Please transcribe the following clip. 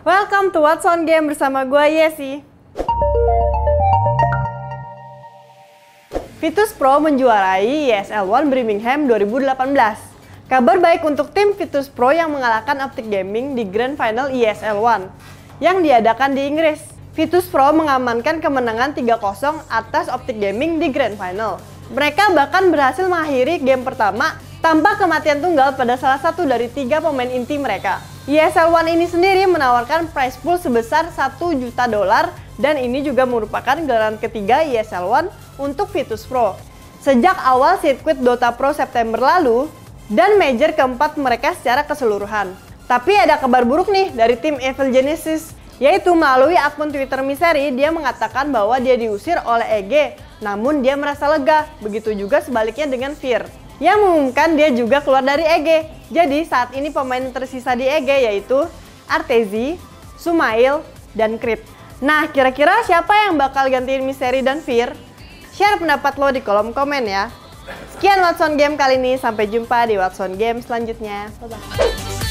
Welcome to What's on Game bersama gue Yesi. Vitus Pro menjuarai ESL One Birmingham 2018. Kabar baik untuk tim Vitus Pro yang mengalahkan Optic Gaming di Grand Final ESL One yang diadakan di Inggris. Vitus Pro mengamankan kemenangan 3-0 atas Optic Gaming di Grand Final. Mereka bahkan berhasil mengakhiri game pertama tanpa kematian tunggal pada salah satu dari 3 pemain inti mereka. ESL One ini sendiri menawarkan prize pool sebesar $1 juta dan ini juga merupakan gelaran ketiga ESL One untuk Vitus Pro. Sejak awal sirkuit Dota Pro September lalu dan major keempat mereka secara keseluruhan. Tapi ada kabar buruk nih dari tim Evil Genesis, yaitu melalui akun Twitter Misery dia mengatakan bahwa dia diusir oleh EG, namun dia merasa lega. Begitu juga sebaliknya dengan Fear yang mengumumkan dia juga keluar dari EG. Jadi saat ini pemain tersisa di EG yaitu Arteezy, Sumail, dan Crypt. Nah, kira-kira siapa yang bakal gantiin Misery dan Fear? Share pendapat lo di kolom komen ya. Sekian What's on Game kali ini, sampai jumpa di What's on Game selanjutnya. Bye-bye.